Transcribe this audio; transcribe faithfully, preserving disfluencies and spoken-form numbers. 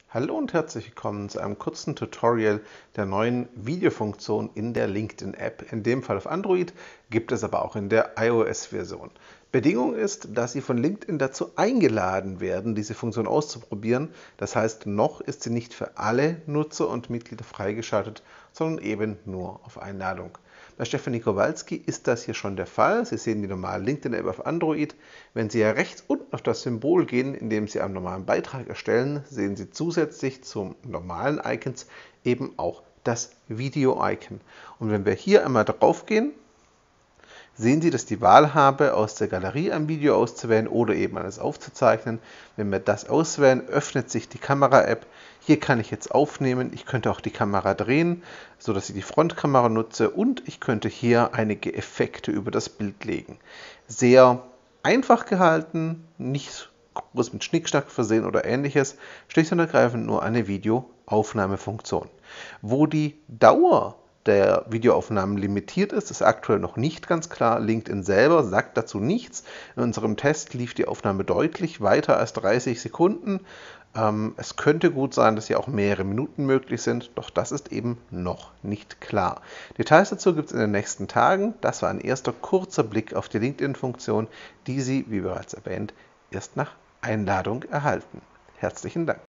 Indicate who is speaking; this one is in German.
Speaker 1: Hallo und herzlich willkommen zu einem kurzen Tutorial der neuen Videofunktion in der LinkedIn-App. In dem Fall auf Android, gibt es aber auch in der iOS-Version. Bedingung ist, dass Sie von LinkedIn dazu eingeladen werden, diese Funktion auszuprobieren. Das heißt, noch ist sie nicht für alle Nutzer und Mitglieder freigeschaltet, sondern eben nur auf Einladung. Bei Stefanie Kowalski ist das hier schon der Fall. Sie sehen die normale LinkedIn-App auf Android. Wenn Sie hier rechts unten auf das Symbol gehen, in dem Sie einen normalen Beitrag erstellen, sehen Sie zusätzlich zum normalen Icons eben auch das Video-Icon. Und wenn wir hier einmal drauf gehen, sehen Sie, dass ich die Wahl habe, aus der Galerie ein Video auszuwählen oder eben eines aufzuzeichnen. Wenn wir das auswählen, öffnet sich die Kamera-App. Hier kann ich jetzt aufnehmen. Ich könnte auch die Kamera drehen, sodass ich die Frontkamera nutze, und ich könnte hier einige Effekte über das Bild legen. Sehr einfach gehalten, nicht groß mit Schnickschnack versehen oder ähnliches, schlicht und ergreifend nur eine Videoaufnahmefunktion. Wo die Dauer der Videoaufnahmen limitiert ist, ist aktuell noch nicht ganz klar. LinkedIn selber sagt dazu nichts. In unserem Test lief die Aufnahme deutlich weiter als dreißig Sekunden. Ähm, es könnte gut sein, dass hier auch mehrere Minuten möglich sind, doch das ist eben noch nicht klar. Details dazu gibt es in den nächsten Tagen. Das war ein erster kurzer Blick auf die LinkedIn-Funktion, die Sie, wie bereits erwähnt, erst nach Einladung erhalten. Herzlichen Dank.